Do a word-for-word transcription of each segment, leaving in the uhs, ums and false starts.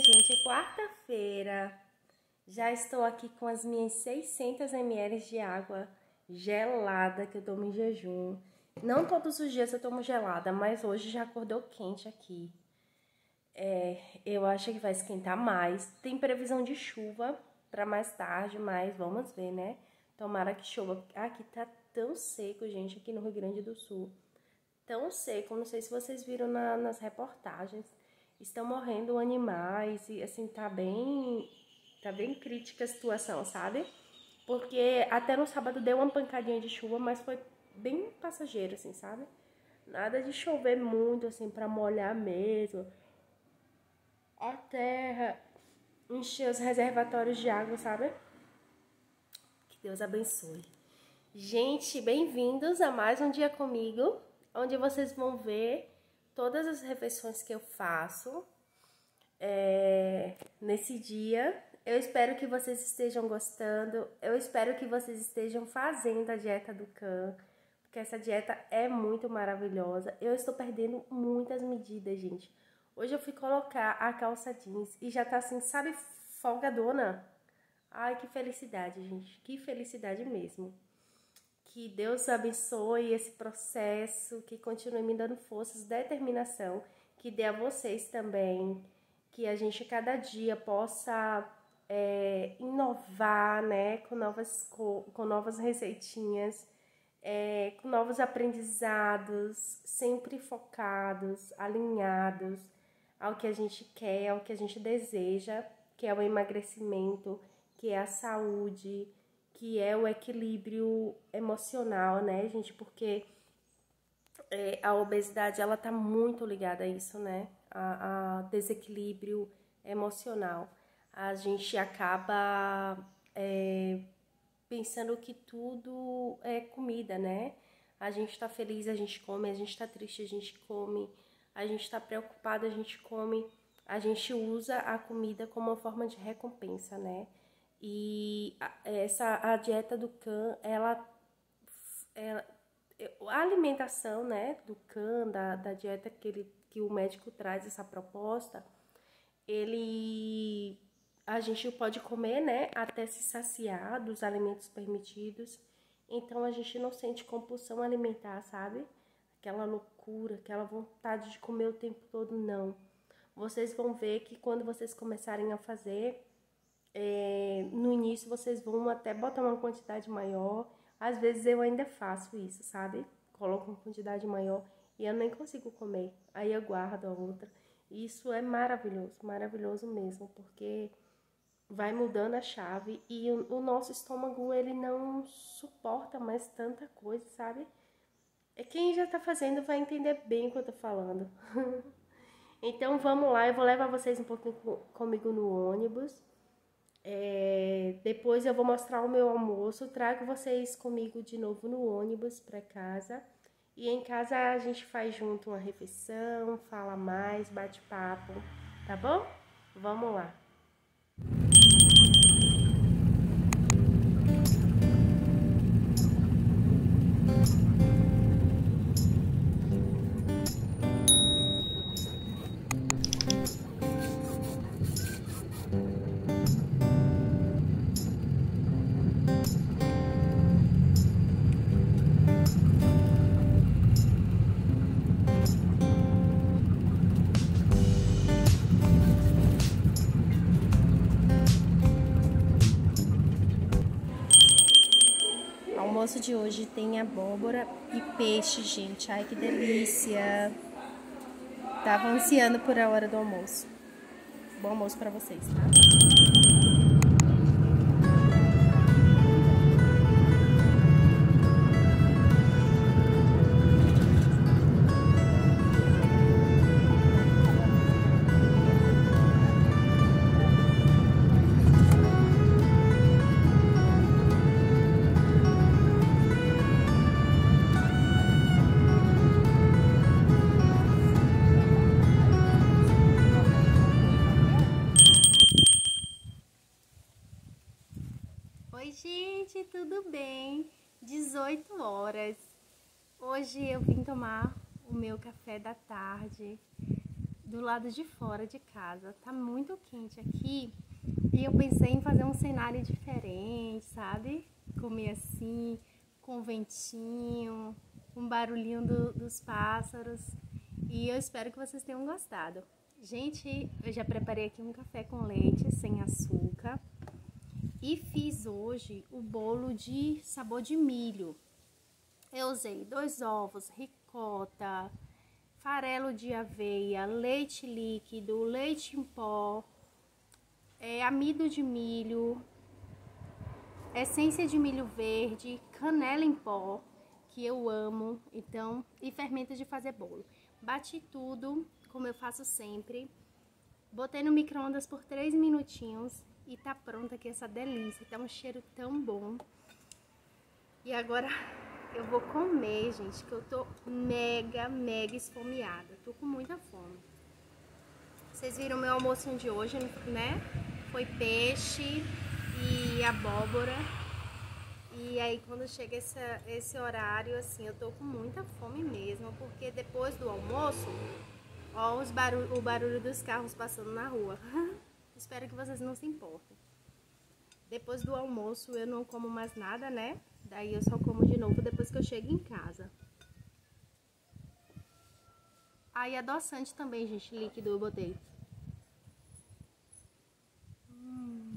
gente, quarta-feira. Já estou aqui com as minhas seiscentos mililitros de água gelada que eu tomo em jejum. Não todos os dias eu tomo gelada, mas hoje já acordou quente aqui. É, eu acho que vai esquentar mais. Tem previsão de chuva para mais tarde, mas vamos ver, né? Tomara que chova. Aqui tá tão seco, gente, aqui no Rio Grande do Sul. Tão seco, não sei se vocês viram na, nas reportagens. Estão morrendo animais e assim, tá bem, tá bem crítica a situação, sabe? Porque até no sábado deu uma pancadinha de chuva, mas foi bem passageiro, assim, sabe? Nada de chover muito, assim, pra molhar mesmo a terra, encher os reservatórios de água, sabe? Que Deus abençoe. Gente, bem-vindos a mais um dia comigo, onde vocês vão ver todas as refeições que eu faço é, nesse dia. Eu espero que vocês estejam gostando, eu espero que vocês estejam fazendo a dieta do Can, porque essa dieta é muito maravilhosa. Eu estou perdendo muitas medidas, gente. Hoje eu fui colocar a calça jeans e já tá assim, sabe, folgadona? Ai, que felicidade, gente, que felicidade mesmo. Que Deus abençoe esse processo, que continue me dando forças, determinação, que dê a vocês também, que a gente cada dia possa é, inovar, né, com novas, com novas receitinhas, é, com novos aprendizados, sempre focados, alinhados ao que a gente quer, ao que a gente deseja, que é o emagrecimento, que é a saúde, que é o equilíbrio emocional, né, gente? Porque é, a obesidade, ela tá muito ligada a isso, né? A, a desequilíbrio emocional. A gente acaba é, pensando que tudo é comida, né? A gente tá feliz, a gente come, a gente tá triste, a gente come, a gente tá preocupado, a gente come. A gente usa a comida como uma forma de recompensa, né? E essa, a dieta do Can, ela, ela a alimentação, né, do Can, da, da dieta que, ele, que o médico traz, essa proposta, ele, a gente pode comer, né, até se saciar dos alimentos permitidos, então a gente não sente compulsão alimentar, sabe? Aquela loucura, aquela vontade de comer o tempo todo, não. Vocês vão ver que quando vocês começarem a fazer, É, no início vocês vão até botar uma quantidade maior. Às vezes eu ainda faço isso, sabe? Coloco uma quantidade maior e eu nem consigo comer. Aí eu guardo a outra. Isso é maravilhoso, maravilhoso mesmo, porque vai mudando a chave e o, o nosso estômago, ele não suporta mais tanta coisa, sabe? É quem já tá fazendo vai entender bem o que eu tô falando. Então vamos lá, eu vou levar vocês um pouquinho comigo no ônibus. É, depois eu vou mostrar o meu almoço, trago vocês comigo de novo no ônibus para casa. E em casa a gente faz junto uma refeição, fala mais, bate papo, tá bom? Vamos lá. O almoço de hoje tem abóbora e peixe, gente. Ai, que delícia! Tava ansiando por a hora do almoço. Bom almoço pra vocês, tá? Oi, gente, tudo bem? dezoito horas. Hoje eu vim tomar o meu café da tarde do lado de fora de casa. Tá muito quente aqui e eu pensei em fazer um cenário diferente, sabe? Comer assim, com ventinho, um barulhinho do, dos pássaros. E eu espero que vocês tenham gostado. Gente, eu já preparei aqui um café com leite sem açúcar. E fiz hoje o bolo de sabor de milho. Eu usei dois ovos, ricota, farelo de aveia, leite líquido, leite em pó, é, amido de milho, essência de milho verde, canela em pó, que eu amo, então, e fermento de fazer bolo. Bati tudo, como eu faço sempre, botei no micro-ondas por três minutinhos e tá pronta aqui essa delícia, tá um cheiro tão bom. E agora eu vou comer, gente, que eu tô mega, mega esfomeada, tô com muita fome. Vocês viram meu almoço de hoje, né? Foi peixe e abóbora. E aí quando chega esse, esse horário, assim, eu tô com muita fome mesmo, porque depois do almoço, ó os barulho, o barulho dos carros passando na rua. Espero que vocês não se importem. Depois do almoço eu não como mais nada, né? Daí eu só como de novo depois que eu chego em casa. Aí adoçante também, gente, líquido eu botei. Hum,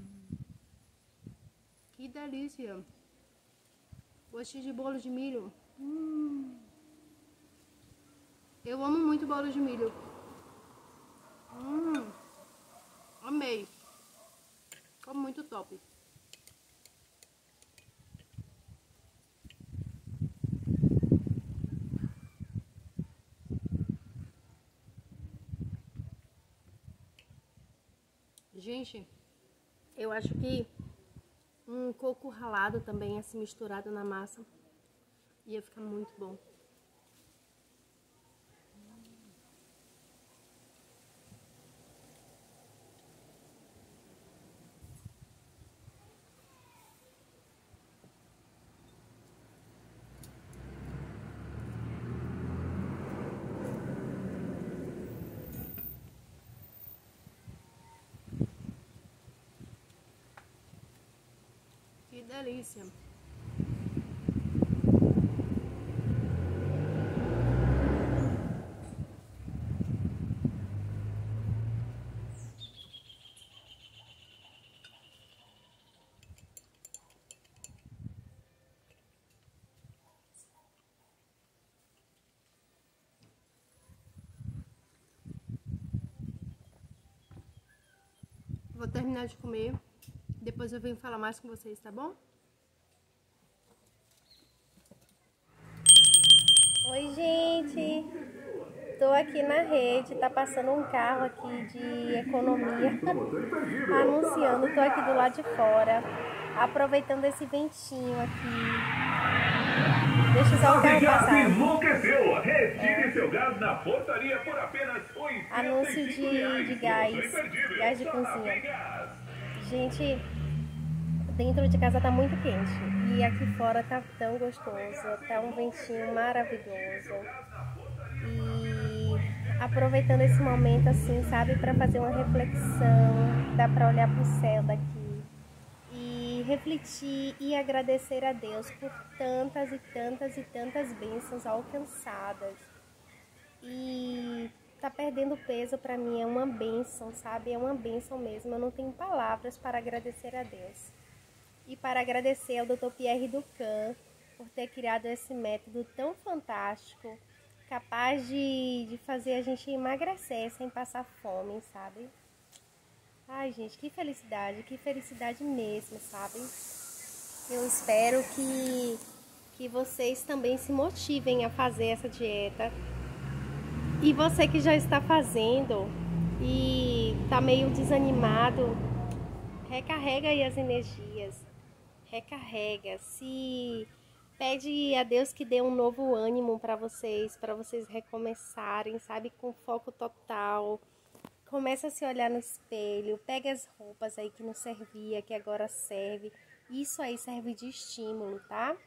que delícia! Gostinho de bolo de milho. Hum. Eu amo muito bolo de milho. Hum. Amei. Ficou muito top. Gente, eu acho que um coco ralado também, assim, misturado na massa, ia ficar muito bom. Que delícia! Vou terminar de comer, depois eu venho falar mais com vocês, tá bom? Oi, gente! Tô aqui na rede, tá passando um carro aqui de economia anunciando, tô aqui do lado de fora, aproveitando esse ventinho aqui. Deixa só o carro passar. Enlouqueceu! Retire seu gás na portaria por apenas Anúncio de, de gás, gás de cozinha. Gente, dentro de casa tá muito quente e aqui fora tá tão gostoso, tá um ventinho maravilhoso. E aproveitando esse momento assim, sabe, para fazer uma reflexão, dá para olhar pro céu daqui e refletir e agradecer a Deus por tantas e tantas e tantas bênçãos alcançadas. E tá perdendo peso para mim é uma bênção, sabe? É uma bênção mesmo. Eu não tenho palavras para agradecer a Deus. E para agradecer ao doutor Pierre Ducan por ter criado esse método tão fantástico, capaz de, de fazer a gente emagrecer sem passar fome, sabe? Ai, gente, que felicidade, que felicidade mesmo, sabe? Eu espero que, que vocês também se motivem a fazer essa dieta. E você que já está fazendo e tá meio desanimado, recarrega aí as energias, recarrega, se pede a Deus que dê um novo ânimo para vocês, para vocês recomeçarem, sabe, com foco total. Começa a se olhar no espelho, pega as roupas aí que não servia, que agora serve. Isso aí serve de estímulo, tá?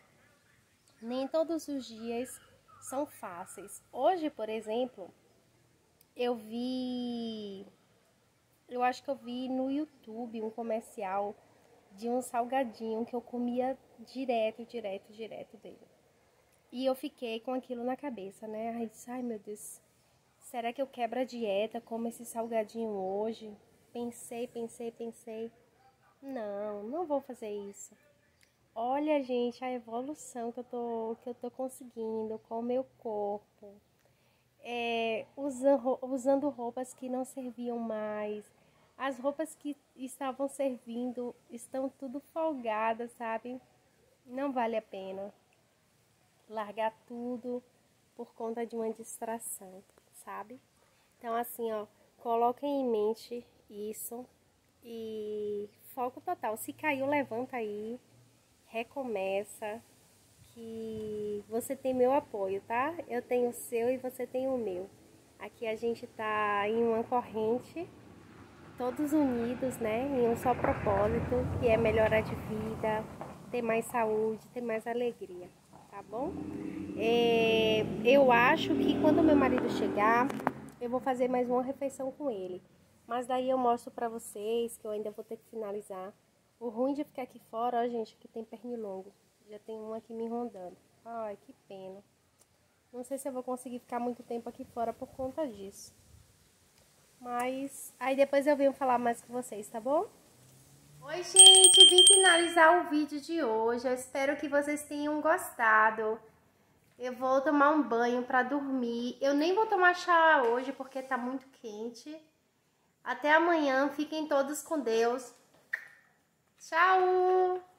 Nem todos os dias são fáceis. Hoje, por exemplo, eu vi, eu acho que eu vi no YouTube um comercial de um salgadinho que eu comia direto, direto, direto dele. E eu fiquei com aquilo na cabeça, né? Aí disse, ai meu Deus, será que eu quebro a dieta, como esse salgadinho hoje? Pensei, pensei, pensei. Não, não vou fazer isso. Olha, gente, a evolução que eu tô, que eu tô conseguindo com o meu corpo. É, usando, usando roupas que não serviam mais. As roupas que estavam servindo estão tudo folgadas, sabe? Não vale a pena largar tudo por conta de uma distração, sabe? Então, assim, ó, coloquem em mente isso e foco total. Se caiu, levanta aí, recomeça, que você tem meu apoio, tá? Eu tenho o seu e você tem o meu. Aqui a gente tá em uma corrente, todos unidos, né? Em um só propósito, que é melhorar de vida, ter mais saúde, ter mais alegria, tá bom? É, eu acho que quando meu marido chegar, eu vou fazer mais uma refeição com ele. Mas daí eu mostro pra vocês que eu ainda vou ter que finalizar. O ruim de ficar aqui fora, ó, gente, que tem pernilongo. Já tem um aqui me rondando. Ai, que pena. Não sei se eu vou conseguir ficar muito tempo aqui fora por conta disso. Mas aí depois eu venho falar mais com vocês, tá bom? Oi, gente, vim finalizar o vídeo de hoje. Eu espero que vocês tenham gostado. Eu vou tomar um banho pra dormir. Eu nem vou tomar chá hoje porque tá muito quente. Até amanhã. Fiquem todos com Deus. Tchau!